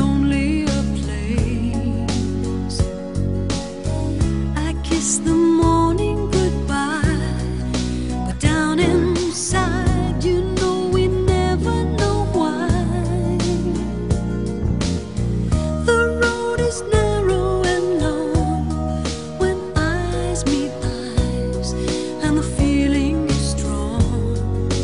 lonelier place. I kiss the morning goodbye, but down inside, you know we never know why. The road is narrow and long when eyes meet eyes, and the feeling is strong.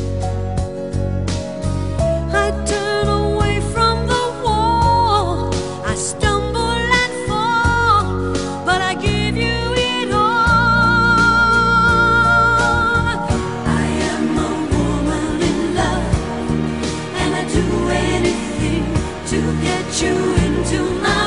I turn away from the wall, I stumble and fall, but I give you it all. I am a woman in love, and I do anything to get you into my